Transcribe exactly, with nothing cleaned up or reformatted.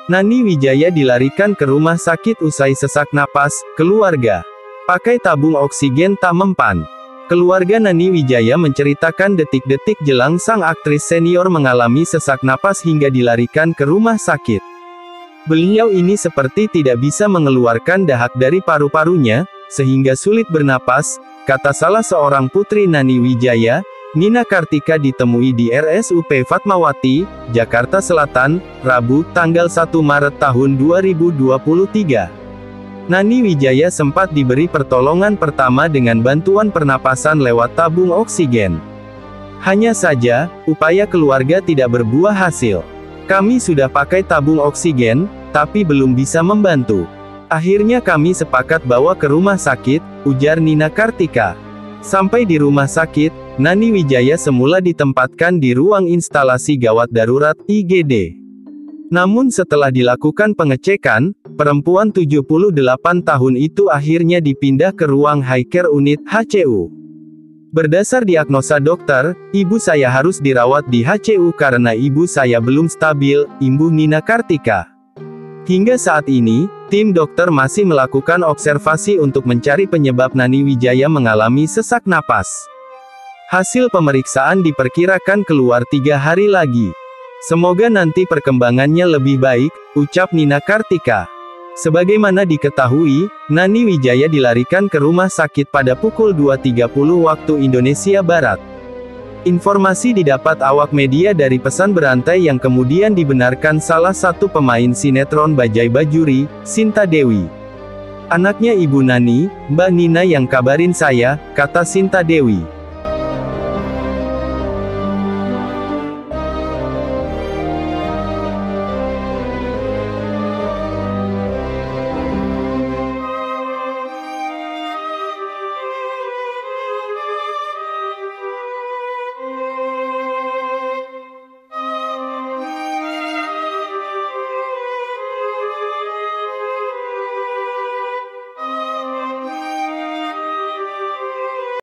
Nani Wijaya dilarikan ke rumah sakit usai sesak napas. Keluarga pakai tabung oksigen tak mempan. Keluarga Nani Wijaya menceritakan detik-detik jelang sang aktris senior mengalami sesak napas hingga dilarikan ke rumah sakit. Beliau ini seperti tidak bisa mengeluarkan dahak dari paru-parunya, sehingga sulit bernapas, kata salah seorang putri Nani Wijaya. Nina Kartika ditemui di R S U P Fatmawati, Jakarta Selatan, Rabu, tanggal satu Maret tahun dua ribu dua puluh tiga. Nani Wijaya sempat diberi pertolongan pertama dengan bantuan pernapasan lewat tabung oksigen. Hanya saja, upaya keluarga tidak berbuah hasil. Kami sudah pakai tabung oksigen, tapi belum bisa membantu. Akhirnya kami sepakat bawa ke rumah sakit, ujar Nina Kartika. Sampai di rumah sakit, Nani Wijaya semula ditempatkan di ruang instalasi gawat darurat, I G D. Namun setelah dilakukan pengecekan, perempuan tujuh puluh delapan tahun itu akhirnya dipindah ke ruang High Care Unit, H C U. Berdasar diagnosa dokter, ibu saya harus dirawat di H C U karena ibu saya belum stabil, imbuh Nina Kartika. Hingga saat ini, tim dokter masih melakukan observasi untuk mencari penyebab Nani Wijaya mengalami sesak napas. Hasil pemeriksaan diperkirakan keluar tiga hari lagi. Semoga nanti perkembangannya lebih baik, ucap Nina Kartika. Sebagaimana diketahui, Nani Wijaya dilarikan ke rumah sakit pada pukul dua tiga puluh waktu Indonesia Barat. Informasi didapat awak media dari pesan berantai yang kemudian dibenarkan salah satu pemain sinetron Bajai Bajuri, Sinta Dewi. Anaknya Ibu Nani, Mbak Nina yang kabarin saya, kata Sinta Dewi.